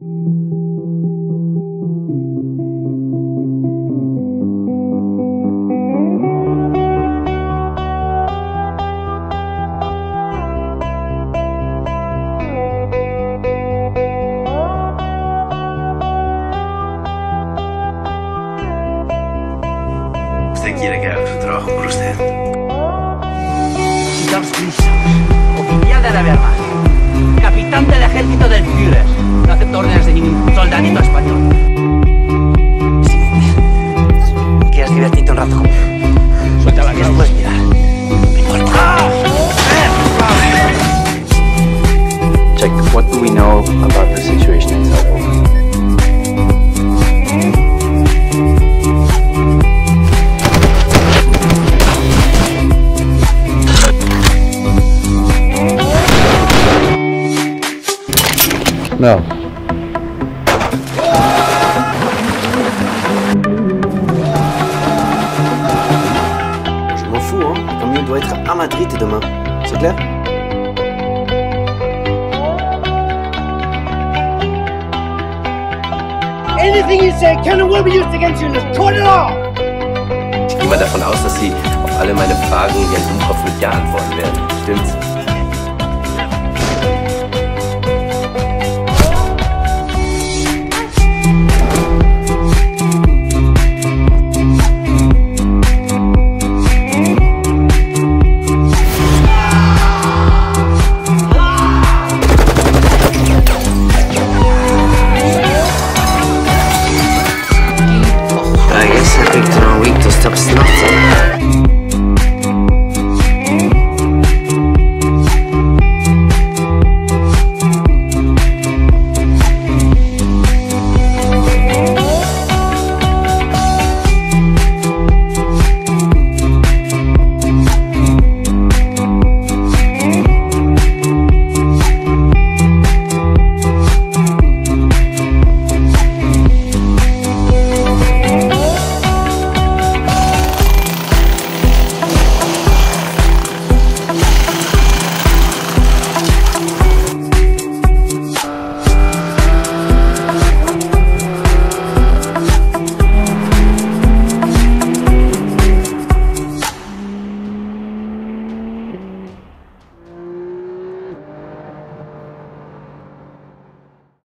Usted quiere que haga su trabajo por usted. Oficial de la Wehrmacht, capitán del ejército del Führer. No acepto órdenes de ningún soldadito español. Si quieres divertirte un rato conmigo, suelta la que no puedes mirar. Me importa. Check, what do we know about the situation in Salzburg? No. Je m'en fous, hein. Comme il doit être à Madrid demain. C'est clair? Anything you say can and will be used against you in this court of law! Ich gehe mal davon aus, dass Sie auf alle meine Fragen Ihren Dummkopf mit Ja antworten werden. Stimmt's?